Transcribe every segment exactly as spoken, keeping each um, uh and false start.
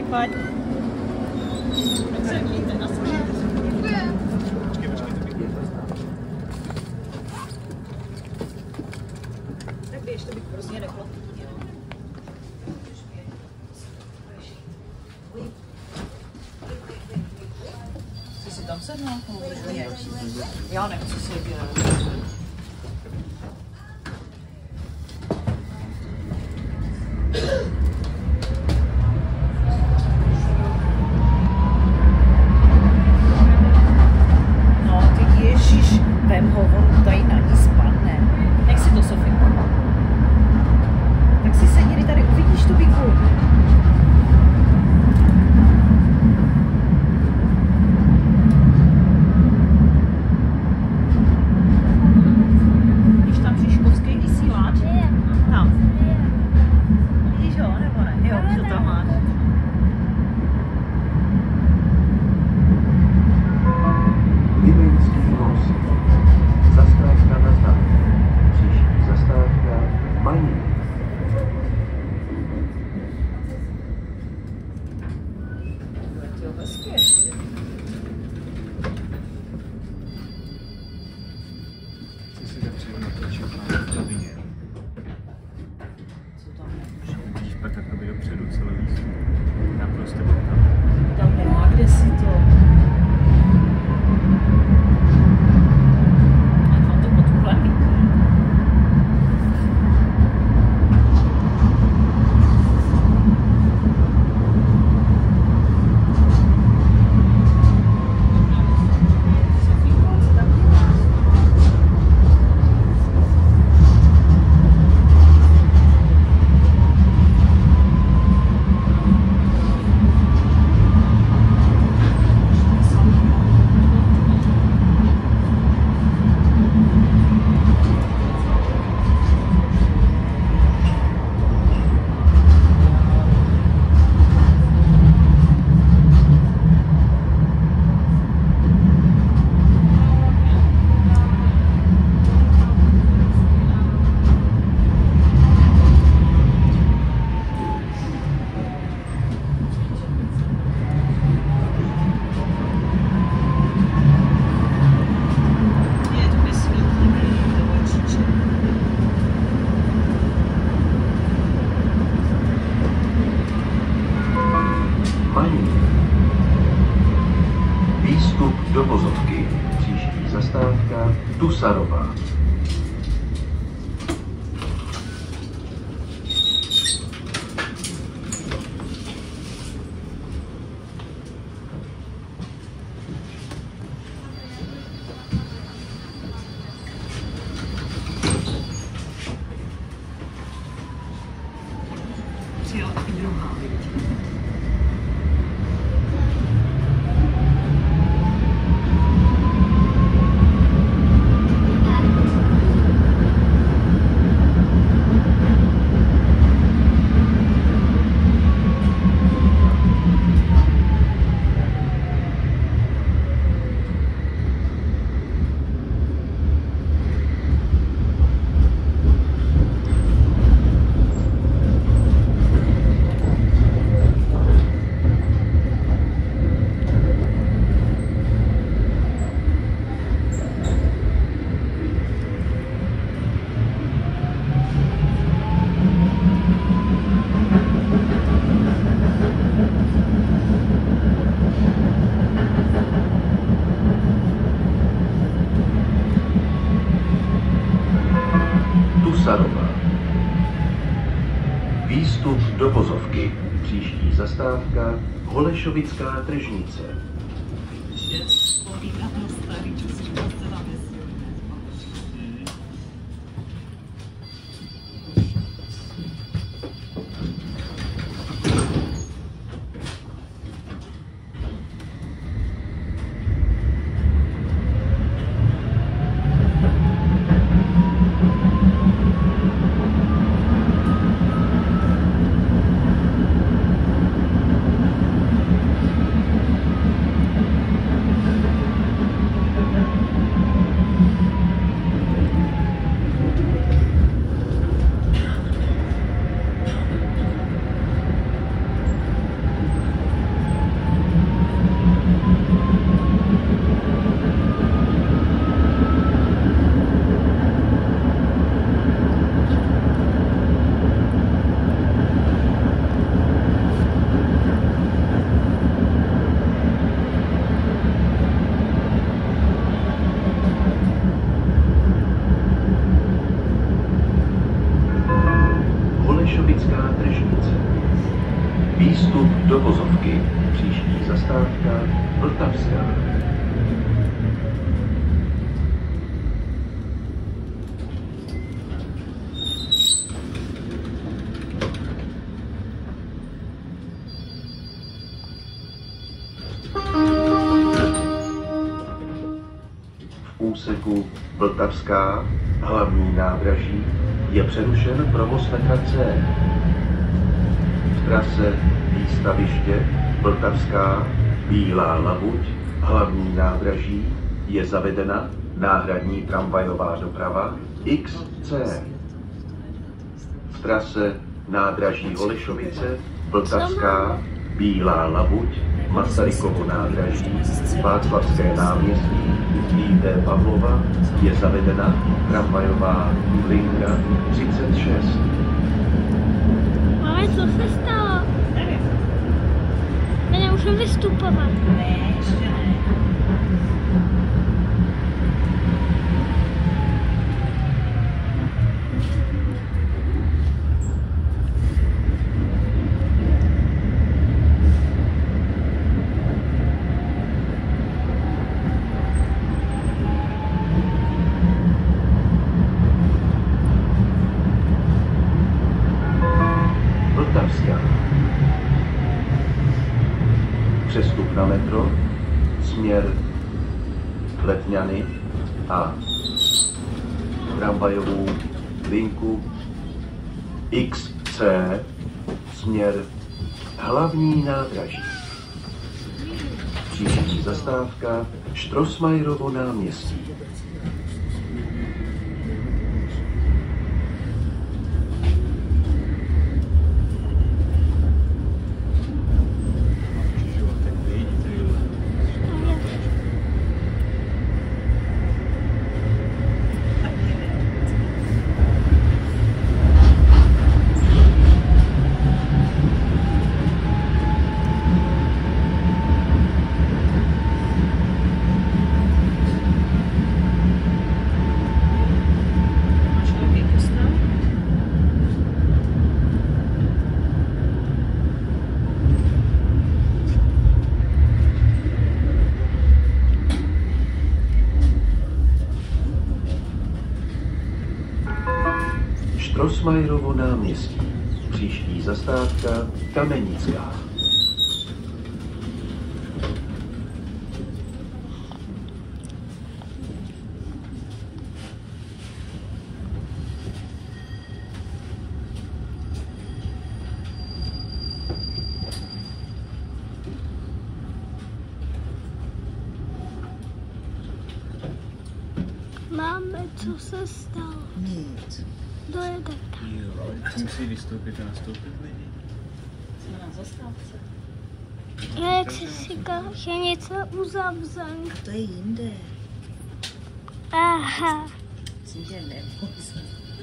Pojď. Tak běž, to bych prostě nechlo. Chci si tam sednout? Já nechci sedět. Tusarová. Přijela i druhá, vidíte. Tusarová. Výstup do vozovky. Příští zastávka Holešovická tržnice. Holešovická tržnice. Výstup do vozovky. Příští zastávka Vltavská. V úseku Vltavská, hlavní nádraží, je přerušen provoz metra C. V trase Výstaviště, Vltavská, Bílá Labuť, hlavní nádraží, je zavedena náhradní tramvajová doprava X C. V trase nádraží Holešovice, Vltavská, Bílá Labuť, Masarykovo nádraží, Václavské náměstí, I T Pavlova je zavedena tramvajová linka třicet šest. Ale co se stalo? My nemůžeme vystupovat. Ne, ještě ne. Vltavská. Přestup na metro, směr Letňany a tramvajovou linku X C, směr hlavní nádraží. Příští zastávka Štrosmajerovo náměstí. Štrosmajerovo náměstí. Příští zastávka Kamenická. Máme, co se stalo? Nic. Dojede. Jo, musí vystoupit a nastoupit lidi. Jsme na zastávce. Já jak si říkal, že něco uzavřen. To je jinde. Aha. Myslím, že neboj se.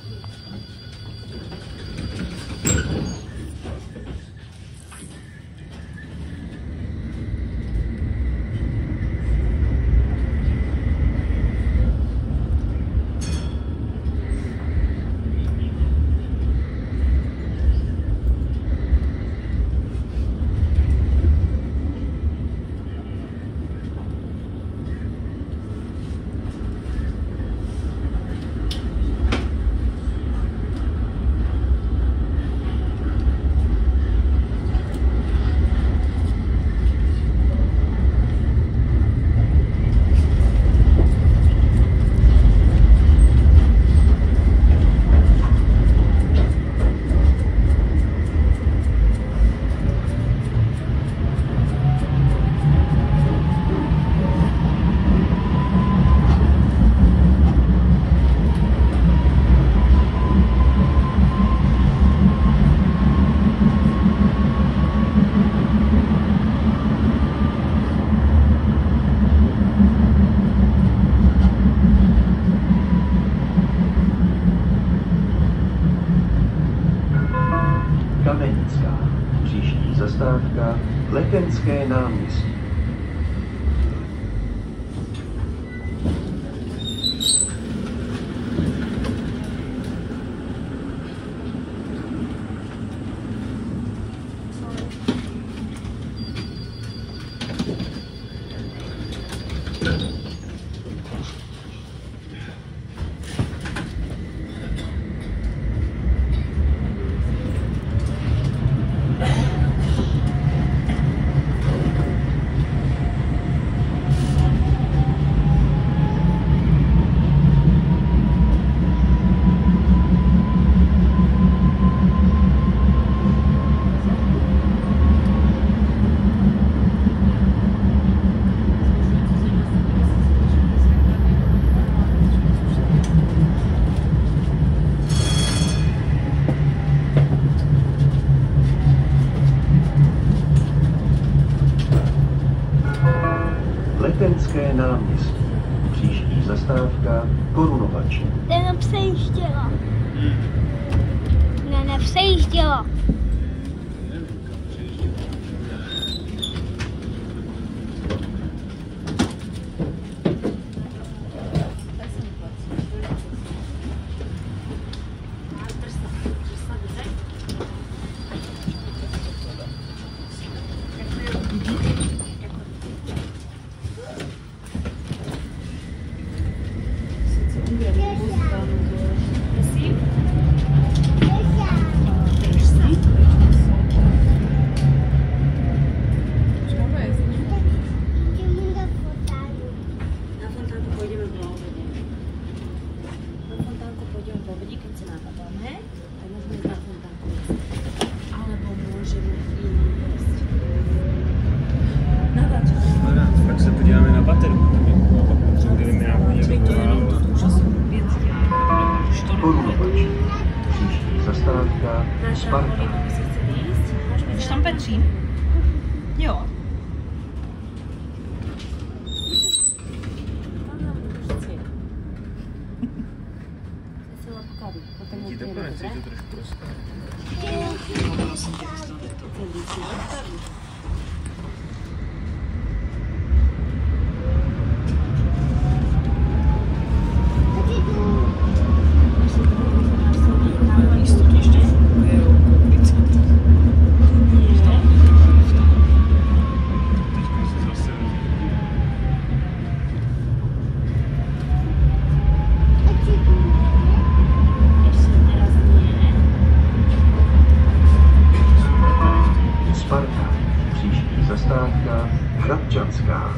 Kamenická. Příští zastávka Letenské náměstí. Porunovač. Ne, nepřejížděla. Ne, nepřejížděla. Nevím, kam přejížděl. Tak se podíváme na baterku. Kdyby mi náhodně vyvolal. Porunovač. Příští zastávka Sparta. Už tam Petří? Jo. Ti to konec, je to trošku prostě. Prosím tě, vystane to. Jistotu ještě funguje koupit. Teďka se zase Sparta. Příští zastávka Hradčanská.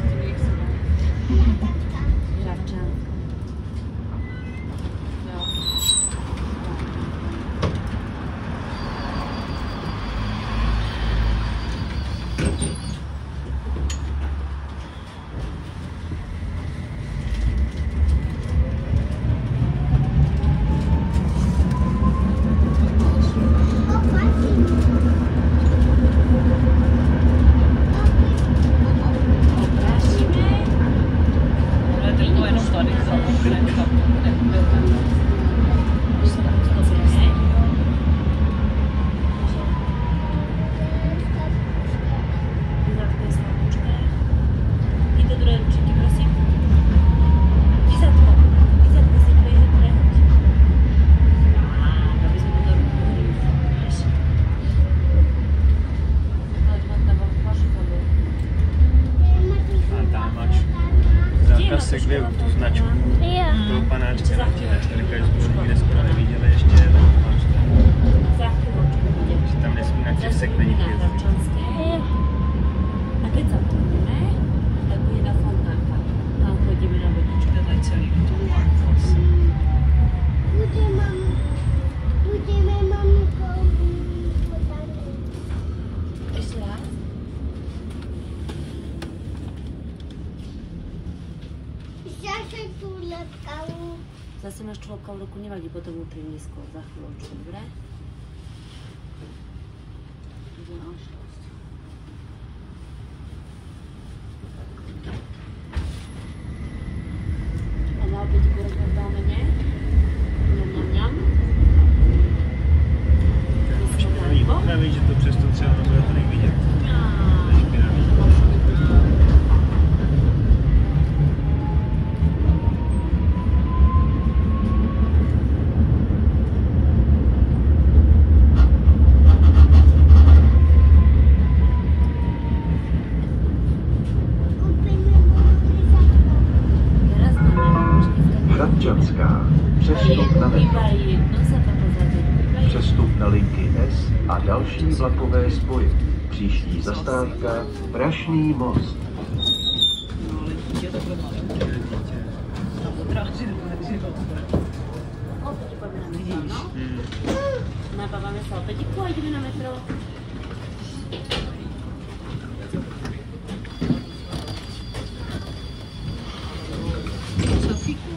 se kde tu značku Jo. toho panáčka na těle. Říkají, že jsme nikde skoro neviděli ještě, tak máš to. Že tam nesmí na těch sekveních jezdit. Jo. A keď sa pôjdeme, tak bude na fontánka. Tam chodíme na vodičku. To je celý. Budeme, budeme mamkou fontánku. Ešte raz? Zase tu lepkavu. Zase máš človeka v ruku, nevadí, potom mu priniesť skôr za chvíľočku, dobre? Ide na šťastie. A na obědíku rozhledáme, ne? Mňam, mňam, mňam. Máš první potravy, že to přesto třeba nebude tolik vidět. To je špinavý. Hradčanská. Přestup na metro. Přestup na linky S a další vlakové spoje. Příští zastávka Prašný most. No ale dítě to bude malé. A potráží do života. Opäť pôjdeme na metro, no? Nabávame sa opäťku a ideme na metro. Sofíku.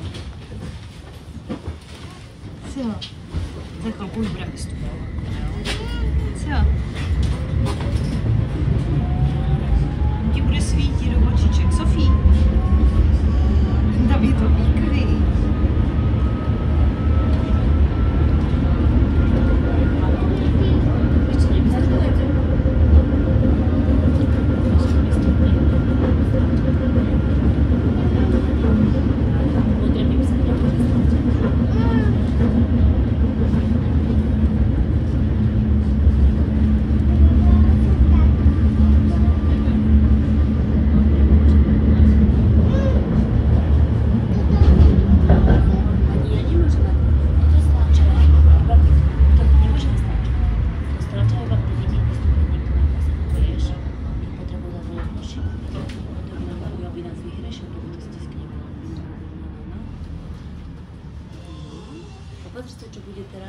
Co? Za chvilku už bude vystupovat. Co? On ti bude svítit do očiček. Sofí. Tam je to výkry.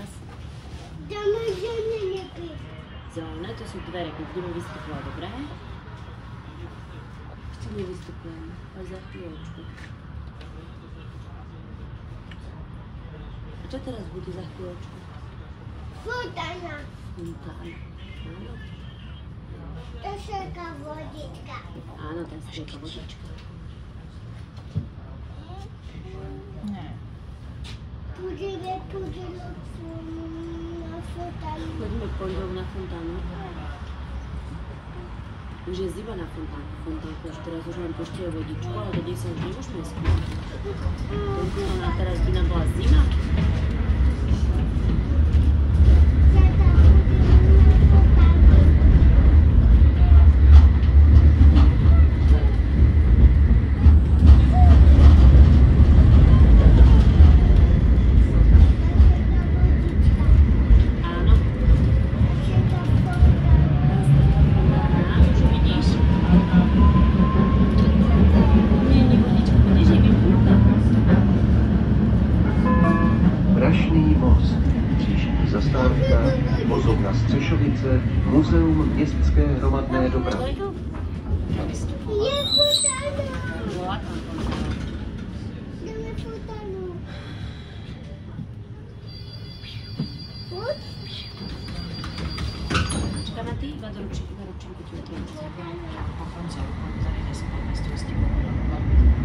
teraz? Dáme žene nepí. Zelené, to sú dvere, keď budeme vystupovať, dobré? Ešte nevystupujem, až za chvíľočku. A čo teraz bude za chvíľočku? Fontana. Fontána. Áno. To šerka vodička. Áno, tá strieka vodička. Nie. Budeme, budeme na fontanu. Poďme pôjdou na fontánu. Už je zima na fontánku, fontánku, až teraz už len pušťajú vodičku, ale do desať už nemôžeme skúsiť. Fontánka teraz by nám bola zima. Prašný most. Příští zastávka Vozovna Střešovice, Muzeum městské hromadné dopravy. Je fontana. Bola tam fontána. Dáme fontanu. Pojď. Čakáme ty, iba do ručinku, na ručinku ti otvorím. Po konci, po konci, kde se po městu